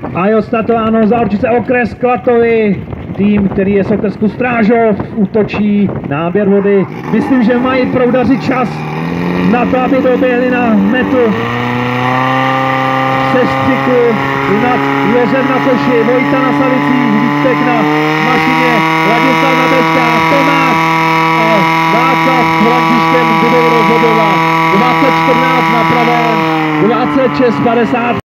A je odstartováno za Orčice okres Klatovy. Tým, který je z okresku Strážov, útočí náběr vody. Myslím, že mají proudaři čas na to, aby doběhli na metu. Sestřiku, jinak Josef na koši, Vojta na Savicích, Vítek na mašině, Ladislav na dečkách, Tomáš a Václav s Františkem budou rozhodovat. 2014 na pravém, 26-50.